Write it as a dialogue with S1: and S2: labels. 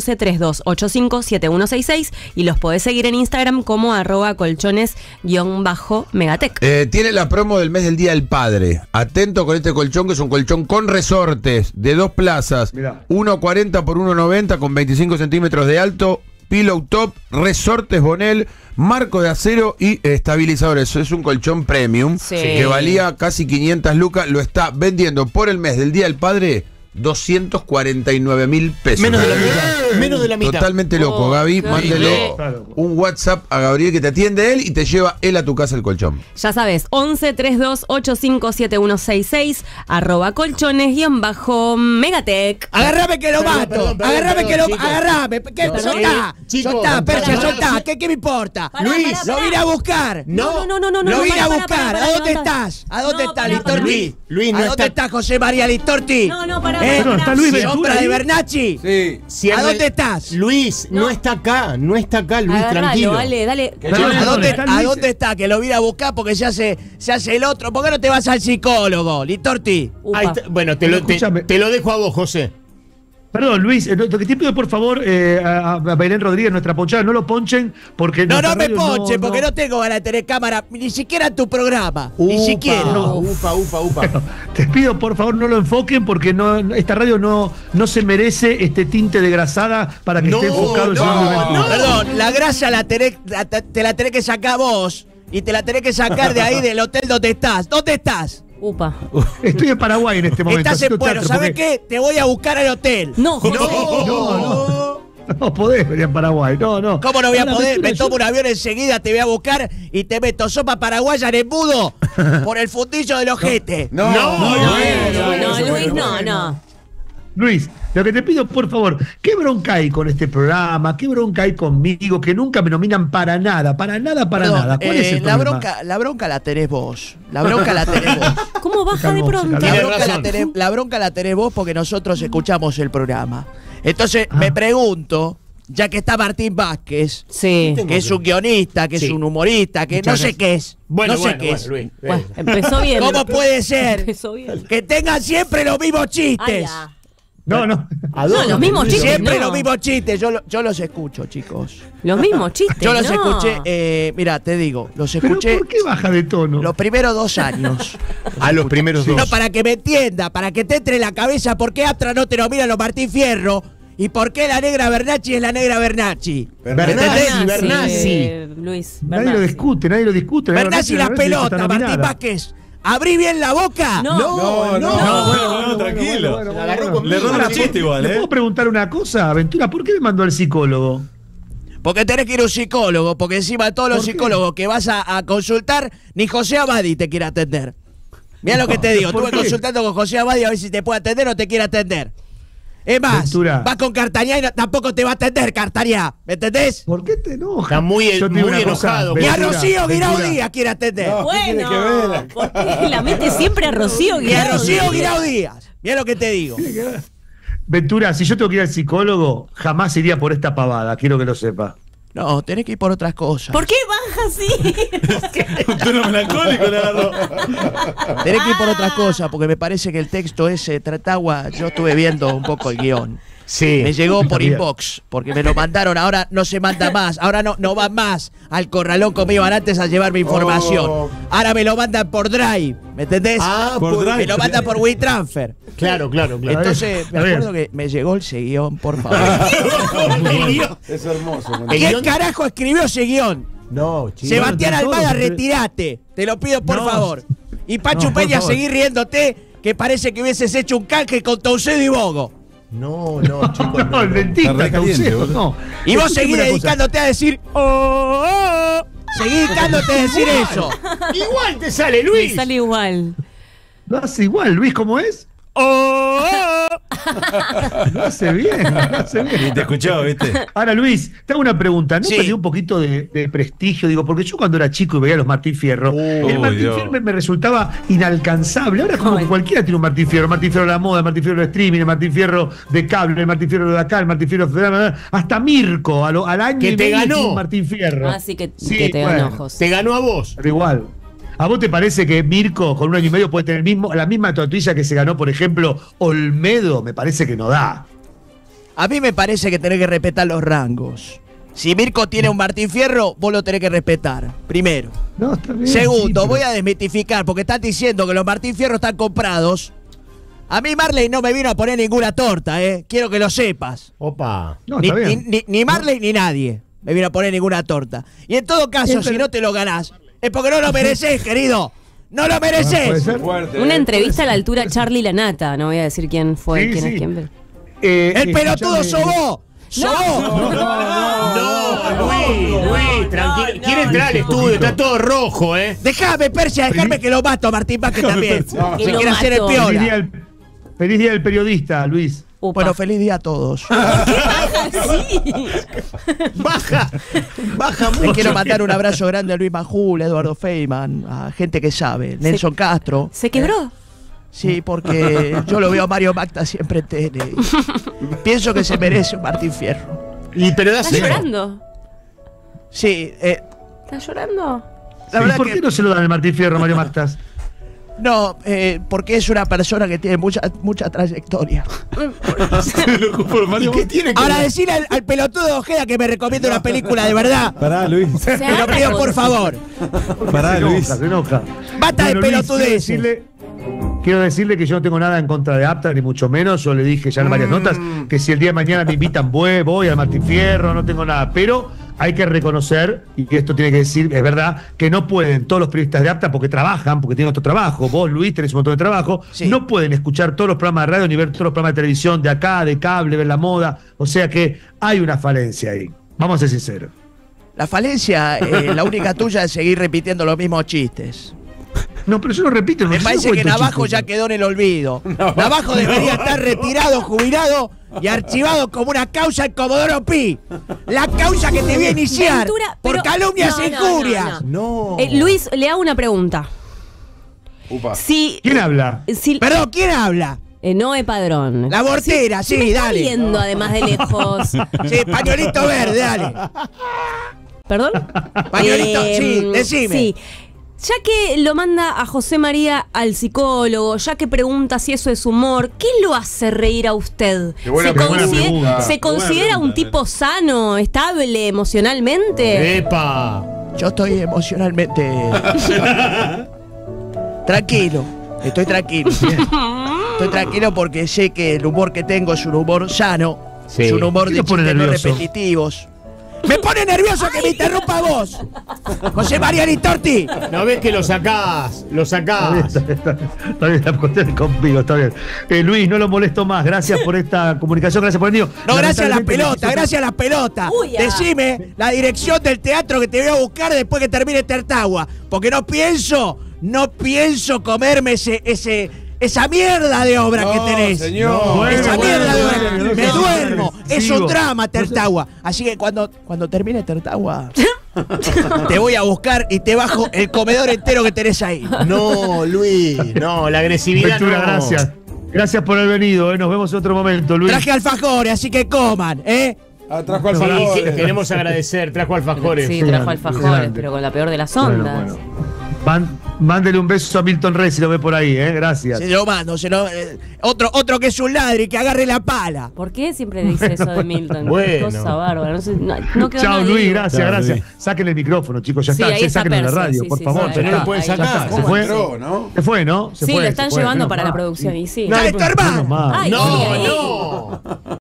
S1: 11 32 85 7166 y los podés seguir en Instagram como @colchones_megatec.
S2: Tiene la promo del mes del Día del Padre. Atento con este colchón, que es un colchón con resortes de 2 plazas.
S3: Mirá.
S2: 1,40 por 1,90 con 25 centímetros de alto. Pillow top, resortes Bonel, marco de acero y estabilizadores. Es un colchón premium que valía casi 500 lucas. Lo está vendiendo por el mes del Día del Padre 249.000 pesos.
S4: Menos de la mitad. Menos de la mitad.
S2: Totalmente loco, Gaby. Mándele un WhatsApp a Gabriel que te atiende él y te lleva él a tu casa el colchón.
S1: Ya sabes, 11 32 85 7166 @colchones_megatec.
S5: Agarrame que lo mato. Agarrame que lo agarrame. Soltá. Soltá, Persia, soltá. ¿Qué me importa?
S4: Luis,
S5: lo vine a buscar.
S1: No.
S5: Lo vine a buscar. ¿A dónde estás? ¿A dónde estás, Listorti?
S4: Luis, no
S5: ¿A dónde
S4: está-
S5: está José María Listorti?
S1: No, pará.
S3: Perdón, está Luis Ventura
S5: ¿Sombra
S3: ahí?
S5: de Bernacci?
S2: Sí.
S5: ¿A dónde estás?
S4: Luis, no está acá, Luis, tranquilo.
S1: Dale.
S3: Perdón,
S5: ¿A dónde,
S3: está
S5: ¿A
S3: Luis?
S5: dónde está? Que lo vine a buscar porque se hace el otro. ¿Por qué no te vas al psicólogo, Listorti?
S1: Upa.
S4: Ahí está. Bueno, te
S3: Escúchame.
S4: lo dejo a vos, José.
S3: Perdón, Luis, lo que te pido por favor a Belén Rodríguez, nuestra ponchada, no lo ponchen porque...
S5: No
S3: nuestra
S5: me
S3: radio
S5: ponche, porque no tengo ganas de tener cámara, ni siquiera en tu programa. Ni siquiera.
S4: Upa.
S3: Te pido por favor no lo enfoquen porque esta radio no se merece este tinte de grasada para que esté enfocado el señor Luis Ventura.
S5: Perdón, la grasa te la tenés que sacar vos. Y te la tenés que sacar de ahí del hotel donde estás. ¿Dónde estás?
S1: Upa.
S3: Estoy en Paraguay en este momento.
S5: Estás en
S3: haciendo
S5: Bueno,
S3: teatro,
S5: ¿sabes
S3: porque-
S5: qué? Te voy a buscar al hotel.
S1: No, José.
S3: No podés venir a Paraguay, no.
S5: ¿Cómo no voy a
S3: Ahora,
S5: poder?
S3: Ventura,
S5: Me tomo un avión enseguida, te voy a buscar y te meto sopa paraguaya en embudo por el fundillo del ojete.
S1: No, Luis, no.
S3: Luis, lo que te pido, por favor, ¿qué bronca hay con este programa? ¿Qué bronca hay conmigo? Que nunca me nominan para nada. ¿Cuál
S5: Perdón,
S3: es el
S5: la
S3: problema?
S5: bronca la tenés vos. La bronca la tenés vos.
S1: ¿Cómo baja de
S3: Calmó,
S1: pronto?
S3: se
S5: La
S4: Tiene
S5: bronca
S4: razón.
S5: la bronca la tenés vos porque nosotros escuchamos el programa. Entonces me pregunto, ya que está Martín Vázquez,
S1: Sí.
S5: que es un guionista, que
S4: Sí.
S5: es un humorista, que
S3: Muchas
S5: no sé
S3: gracias.
S5: qué es.
S4: Bueno,
S5: no sé qué es.
S4: Luis.
S1: Bueno, empezó bien.
S5: ¿Cómo puede ser
S1: Empezó bien.
S5: que tengan siempre los mismos
S1: Ay,
S5: chistes?
S1: ya.
S3: No.
S1: No, los mismos chistes.
S5: Siempre
S1: no.
S5: los mismos chistes. Yo los escucho, chicos.
S1: Los mismos chistes.
S5: Yo los
S1: no.
S5: escuché, mira, te digo, los
S3: ¿Pero
S5: escuché
S3: por qué baja de tono?
S5: los primeros 2 años.
S4: A los primeros dos.
S5: No, para que me entienda, para que te entre en la cabeza por qué Astra no te nomina los Martín Fierro y por qué la negra Bernacci es la negra Bernacci.
S4: Bernacci,
S1: Luis,
S3: Nadie lo discute.
S5: Bernacci las
S3: está
S5: pelotas, Martín
S3: nominada.
S5: Vázquez. ¿Abrí bien la boca?
S1: No.
S6: Bueno, tranquilo.
S3: Bueno,
S4: agarró conmigo.
S6: Le roba
S3: Ahora,
S6: el chiste igual,
S3: ¿le puedo preguntar una cosa, Ventura? ¿Por qué me mandó al psicólogo?
S5: Porque tenés que ir a un psicólogo, porque encima de todos los
S3: ¿Por qué?
S5: psicólogos que vas a consultar, ni José Abadi te quiere atender. Mirá lo que te digo,
S3: ¿por
S5: estuve
S3: qué?
S5: consultando con José Abadi a ver si te puede atender o te quiere atender. Es más,
S3: Ventura.
S5: vas con Cartañá y tampoco te va a atender Cartañá, ¿me entendés?
S3: ¿Por qué te enojas?
S4: Está muy
S3: Yo te digo una
S4: enojado.
S5: Y a
S3: Ventura,
S5: Rocío Guirao
S3: Ventura.
S5: Díaz quiere atender.
S1: Bueno, ¿por qué la mete siempre a Rocío
S5: Y a
S1: Guirao?
S5: Rocío Guirao Díaz. Mirá lo que te digo.
S3: Ventura, si yo tengo que ir al psicólogo, jamás iría por esta pavada, quiero que lo sepa.
S5: No, tenés que ir por otras cosas.
S1: ¿Por qué baja así?
S6: Un tono melancólico le agarró.
S5: Tenés que ir por otras cosas, porque me parece que el texto ese trataba, yo estuve viendo un poco el guión.
S4: Sí.
S5: Me llegó por
S3: Bien.
S5: inbox, porque me lo mandaron, ahora no se manda más, ahora no van más al corralón como iban antes a llevar mi información. Ahora me lo mandan por Drive, ¿me entendés?
S4: Ah,
S6: por Drive.
S5: Me lo mandan por WeTransfer.
S4: Claro.
S5: Entonces, me
S3: a ver.
S5: acuerdo que me llegó ese guión, por favor.
S2: Es hermoso.
S5: ¿Quién carajo escribió ese guión?
S4: No, chico.
S5: Sebastián
S3: no,
S5: Almada,
S3: todos,
S5: retirate. Te lo pido por
S3: No.
S5: favor. Y Pachu
S3: No, por
S5: Peña,
S3: favor.
S5: seguir riéndote, que parece que hubieses hecho un canje con Taucedo y Bogo.
S4: No, chicos.
S3: No, el dentista,
S6: Está re caliente,
S3: Caucedo,
S6: boludo.
S3: no.
S5: Y vos
S3: Escúchame
S5: seguís
S3: una cosa.
S5: dedicándote a decir Seguís dedicándote a decir eso.
S4: Igual te sale,
S1: Me
S4: Luis.
S1: sale igual.
S3: Lo hace igual, Luis, ¿cómo es? Lo hace bien, lo hace
S6: Y
S3: bien.
S6: te escuchaba, ¿viste?
S3: Ahora, Luis, te hago una pregunta. ¿No
S5: Sí.
S3: perdió un poquito de prestigio? Digo, porque yo cuando era chico y veía a los Martín Fierro, el Martín
S6: Dios.
S3: Fierro me resultaba inalcanzable. Ahora como que cualquiera tiene un Martín Fierro. Martín Fierro de la moda, el Martín Fierro de streaming, el Martín Fierro de cable, el Martín Fierro de acá, el Martín Fierro de... Hasta Mirko, al año
S4: Que
S3: y
S4: te
S3: medio
S4: ganó.
S3: tiene un Martín Fierro.
S1: Así que
S3: Sí,
S1: te
S3: bueno.
S1: ganó, José.
S4: Te ganó a vos.
S3: Pero igual. ¿A vos te parece que Mirko con un año y medio puede tener la misma estatuilla que se ganó, por ejemplo, Olmedo? Me parece que no da.
S5: A mí me parece que tenés que respetar los rangos. Si Mirko tiene un Martín Fierro, vos lo tenés que respetar, primero.
S3: No, está bien,
S5: Segundo,
S3: sí, pero-
S5: voy a desmitificar, porque estás diciendo que los Martín Fierro están comprados. A mí Marley no me vino a poner ninguna torta, Quiero que lo sepas.
S4: Opa.
S3: No,
S5: Ni,
S3: está bien.
S5: ni Marley ni nadie me vino a poner ninguna torta. Y en todo caso, si no te lo ganás, es porque no lo mereces, querido. ¡No lo
S3: ¿Puede
S5: mereces!
S3: ser?
S1: Una entrevista a la altura Charlie Lanata, no voy a decir quién fue,
S3: Sí,
S1: quién
S3: sí.
S1: es quién.
S5: ¡El pelotudo
S3: escuchame-
S5: sos vos! ¡Sos vos!
S4: No, Luis, tranquilo. Quiere entrar al estudio, está todo rojo,
S5: Déjame, Persia, déjame que lo mato a Martín Vázquez también.
S1: Que
S5: Se
S1: lo
S5: quiere hacer el
S1: mato.
S3: Feliz día,
S5: piola.
S3: feliz día del periodista, Luis.
S1: Upa.
S5: Bueno, feliz día a todos.
S1: Sí.
S4: Baja
S5: Le
S4: mucho.
S5: quiero mandar un abrazo grande a Luis Majul, a Eduardo Feynman, a gente que sabe, Nelson Castro.
S1: ¿Se quebró?
S5: Sí, porque yo lo veo a Mario Magda siempre en tele. Pienso que se merece un Martín Fierro.
S4: Pero da
S1: ¿Estás
S4: cero.
S1: llorando?
S5: Sí,
S1: ¿Estás llorando?
S5: la
S3: ¿Y
S5: verdad
S3: por
S5: que
S3: qué no se lo dan al Martín Fierro, Mario Martas?
S5: no, porque es una persona que tiene mucha trayectoria.
S4: ¿Y qué tiene que
S5: Ahora
S4: ver?
S5: decirle al pelotudo de Ojeda que me recomiende una película de verdad.
S6: Pará, Luis.
S1: Se
S5: Te lo
S1: agarra
S5: pido
S1: con-
S5: por favor.
S6: Pará,
S3: Se
S6: Luis.
S3: enoja.
S5: Basta de
S3: Luis,
S5: pelotudeces.
S3: quiero decirle que yo no tengo nada en contra de Apta, ni mucho menos. Yo le dije ya en varias notas que si el día de mañana me invitan, voy al Martín Fierro, no tengo nada. Pero hay que reconocer, y que esto tiene que decir, es verdad, que no pueden todos los periodistas de Apta, porque trabajan, porque tienen otro trabajo. Vos, Luis, tenés un montón de trabajo.
S5: Sí.
S3: No pueden escuchar todos los programas de radio, ni ver todos los programas de televisión de acá, de cable, ver la moda. O sea que hay una falencia ahí. Vamos a ser sinceros.
S5: La falencia, la única tuya es seguir repitiendo los mismos chistes.
S3: No, pero yo lo repito.
S5: Me
S3: yo
S5: parece
S3: no
S5: que
S3: cuento
S5: Navajo
S3: chistes.
S5: ya quedó en el olvido. Navajo debería estar retirado, jubilado y archivado como una causa en Comodoro Pi. La causa que te voy a iniciar
S1: Ventura,
S5: por
S1: pero-
S5: calumnias
S1: no,
S5: e
S1: no, no,
S5: injurias.
S4: No.
S1: Luis, le hago una pregunta.
S2: Upa.
S1: Si,
S3: ¿Quién habla?
S1: si,
S5: Perdón, ¿quién habla?
S1: Noé Padrón.
S5: La Mortera,
S1: Si
S5: sí,
S1: me está
S5: dale.
S1: viendo además de lejos.
S5: Sí, pañuelito verde, dale.
S1: ¿Perdón?
S5: Pañuelito, sí, decime.
S1: Sí. Ya que lo manda a José María al psicólogo, ya que pregunta si eso es humor, ¿qué lo hace reír a usted?
S2: Qué buena
S1: ¿Se,
S2: pregunta.
S1: ¿se considera un tipo sano, estable emocionalmente?
S4: ¡Epa!
S5: Yo estoy emocionalmente tranquilo. Estoy tranquilo. Estoy tranquilo porque sé que el humor que tengo es un humor sano.
S4: Sí.
S5: Es un humor
S3: ¿Qué
S5: de
S3: lo pone
S5: chistes no
S3: nervioso?
S5: repetitivos. ¡Me pone nervioso que me interrumpa vos! José María Listorti.
S4: ¿No ves que lo sacás? Lo sacás.
S3: Está bien, la cuestión es conmigo, está bien. Luis, no lo molesto más. Gracias por esta comunicación, gracias por el niño.
S5: No, gracias a la
S3: Lamentablemente me
S5: pelota,
S3: quiso-
S5: gracias a la pelota.
S1: Uy, ah.
S5: Decime la dirección del teatro que te voy a buscar después que termine Tertagua. Porque no pienso comerme esa mierda de obra que tenés.
S2: Señor.
S5: Esa
S3: Bueno,
S5: mierda de
S3: bueno,
S5: obra.
S3: bueno,
S5: Me
S3: bueno,
S5: duermo. Es
S3: sigo.
S5: un drama, Tertagua. Así que cuando termine Tertagua, te voy a buscar y te bajo el comedor entero que tenés ahí.
S4: No, Luis. No, la agresividad
S3: Ventura,
S4: no.
S3: gracias. Gracias por haber venido, Nos vemos en otro momento, Luis.
S5: Traje alfajores, así que coman,
S2: Trajo
S4: Sí,
S2: alfajores.
S4: queremos agradecer. Trajo alfajores.
S1: Sí,
S3: Sí,
S1: trajo alfajores,
S3: grande.
S1: pero con la peor de las
S3: Bueno,
S1: ondas.
S3: bueno. Mándele un beso a Milton Rey si lo ve por ahí, Gracias.
S5: Se lo mando, otro que es un ladri, que agarre la pala.
S1: ¿Por qué siempre dice eso de Milton?
S4: Bueno.
S1: Cosa bárbara. No quedó
S3: Chao,
S1: nadie
S3: Luis,
S1: vivo.
S3: gracias,
S6: Chao,
S3: gracias.
S6: Luis.
S3: Sáquenle el micrófono, chicos, ya
S1: Sí,
S3: está.
S1: ahí
S3: Sí,
S1: está
S3: sáquenle la
S1: Percy,
S3: radio,
S1: sí,
S3: por
S1: sí,
S3: favor.
S1: sí.
S3: ya
S4: Pero no
S3: está.
S4: lo pueden
S3: Ya está.
S4: sacar.
S3: Se fue.
S2: Entró, ¿no?
S3: Se fue, ¿no? Se
S1: Sí,
S3: fue,
S1: lo están
S3: se fue.
S1: llevando
S3: Menos
S1: para la
S3: mal.
S1: producción y sí.
S5: ¡Dale, tu
S3: Menos
S5: hermano!
S3: mal.
S1: Ay,
S4: No,
S1: ay, ay.
S4: no.